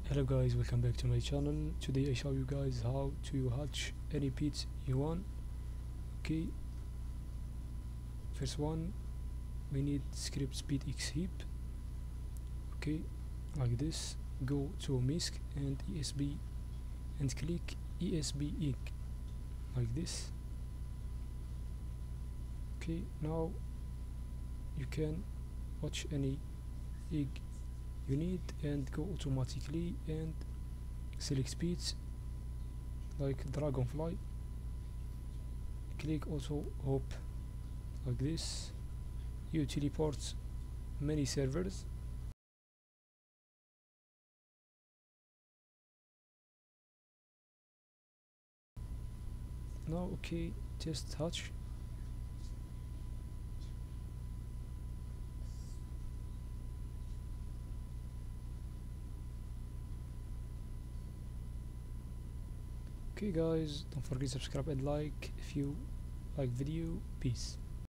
Hello guys, welcome back to my channel. Today I show you guys how to hatch any pets you want. Okay, first one we need script speed x heap. Okay, like this. Go to misc and esb and click esb egg like this. Okay, now you can watch any egg you need and go automatically and select speeds like dragonfly. Click auto hop like this. You teleport many servers. Now okay, just touch. Okay guys, don't forget to subscribe and like if you like video. Peace.